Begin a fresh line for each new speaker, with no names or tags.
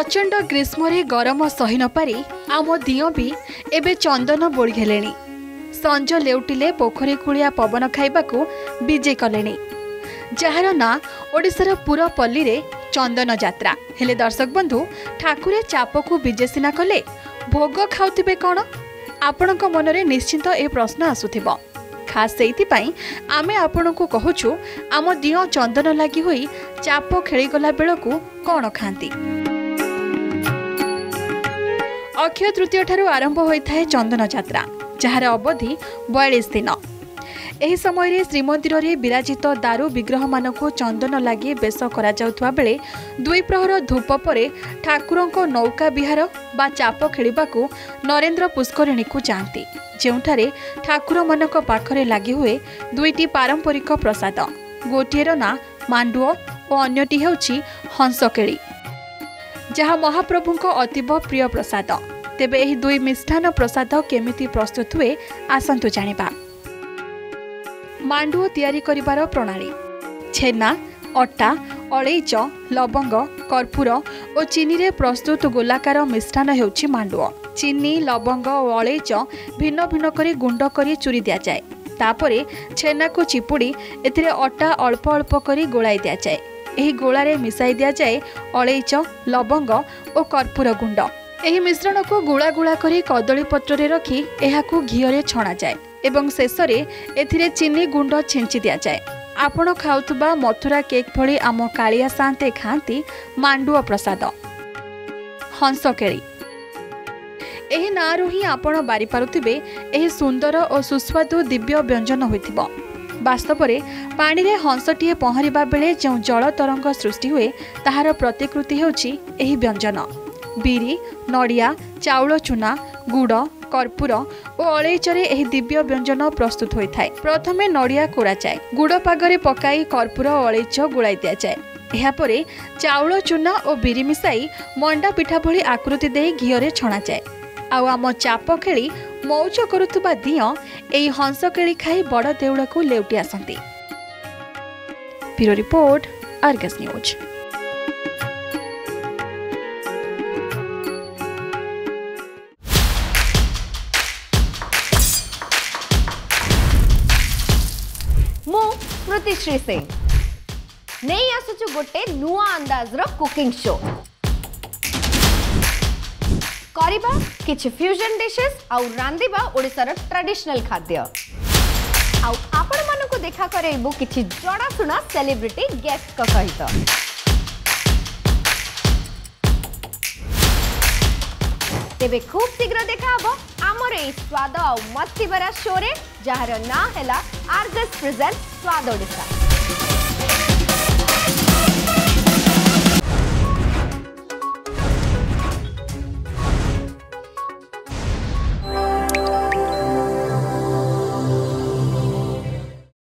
प्रचंड ग्रीष्म गरम सही न पारि आम दिओ भी एबे चंदन बोली हेले। संज लेउटिले पोखरी कूलिया पवन खाइबाकू विजे कले। जार ना ओडिशार पुरपल्ली रे चंदन यात्रा हेले दर्शक बंधु ठाकुरे चापकू विजे सिना कले भोग खाउथिबे कौन आपणक मनरे निश्चिंत ए प्रश्न आसुथिबो। खास सेइथिपाई आमे आपणकू कहूछु आम दिओ चंदन लागि होई चाप खेलीगला बेलकू कौन खांती। अक्षय तृतीय ठारू आरंभ होइथाय चंदन यात्रा जार अवधि 42 दिन। एही समय रे श्रीमंदिर रे विराजित दारू विग्रह मानकू चंदन लागि बेश करा जाउथवा बेले दुई प्रहर धूप परे ठाकुरंको नौका विहार बा चाप खेलिबाकू नरेंद्र पुष्करिणी को जाती, जेउठारे ठाकुर मानक पाखरे लागि हुए दुईटी पारंपरिक प्रसाद। गोटिएर ना मांडुओ और अन्यटी हेउछि हंसकेली, जहाँ महाप्रभुंको अतीव प्रिय प्रसाद। तेबे एही दुई मिष्ठान प्रसाद केमिति प्रस्तुत हुए आसंतु जानिबा। मांडुओ तैयारी करिबार प्रणाली। छेना, अटा, अलैच, लवंग, कर्पूर और चीनी रे प्रस्तुत गोलाकार मिष्ठान हेउछि मांडुओ। चीनी, लवंग और अलैच भिन्न भिन्न करी गुंड करी चूरी दिया जाए। तापरे छेना को चिपुड़ी एथिरे अटा अल्प अल्प करी गोलाई दिया जाए। एही गोलारे मिसाई दिया जाए अलैच, लवंग और कर्पूर गुंड। एही मिश्रण को गुला गुला करी कदली पत्र रे रखी एहाकू घिओरे छणा जाए एवं शेषरे एथिरे चीनी गुंड छिंची दिया जाए। आपण खाउथबा मथुरा केक भली आम कालिया सांते खांती मांडुओ प्रसाद। हंसकेली एही नारू ही आपण बारी पारुथिबे एही सुंदर और सुस्वादु दिव्य व्यंजन होइथिबो। वास्तव में पानी रे हंसटीए पहरिबा बेले जो जल तरंग सृष्टि हुए ताहार प्रतिकृति हेउछि एही व्यंजन। बिरी, नड़िया, चाउल चूना, गुड़, कर्पूर और अलैचरे एही दिव्य व्यंजन प्रस्तुत होइथाय। प्रथमे नड़िया कोड़ा जाए, गुड़ पागरे पकाई कर्पूर और अलैच गोलाई दिया जाए। एहापरे चाउल चूना और बिरी मिसाई मंडा पिठा भली आकृति दे घिओरे छणा जाए। आउ आम चाप खेली मौज करुथुबा दिओ एही हंसकेली खाई बड़ देउळ को लेउटी आसंती। Bureau report, Argus news.
मु स्मृतिश्री सिंह नहीं आसुचु गोटे नुआ अंदाज रो कुकिंग शो। करिबा किछि फ्यूजन डिशेस आउ रांदिबा ओडिसार ट्रेडिशनल खाद्य। आउ आपण मानको देखा करेबु किछि जड़ा सुना सेलिब्रिटी गेस्ट का सहित। तेबे खूब शीघ्र देखा हबो हमर ए स्वाद आउ मस्ती भरा शो रे, जहार ना हैला आर्गस प्रेजेंट स्वाद ओडिसा।